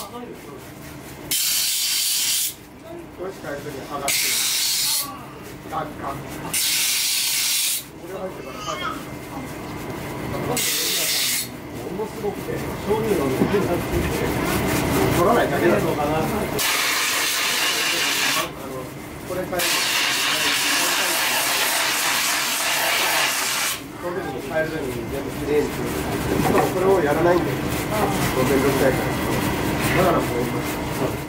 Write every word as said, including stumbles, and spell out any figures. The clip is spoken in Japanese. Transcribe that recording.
これしかやるとき上がってる。ガンガン。これ入ってから入ってる。ものすごくて、商品の抜けたって取らないだけだとかな。あのこれ変える。この時に変える時に全部きれいにする。これをやらないんで、面倒くさいから。だからもう今。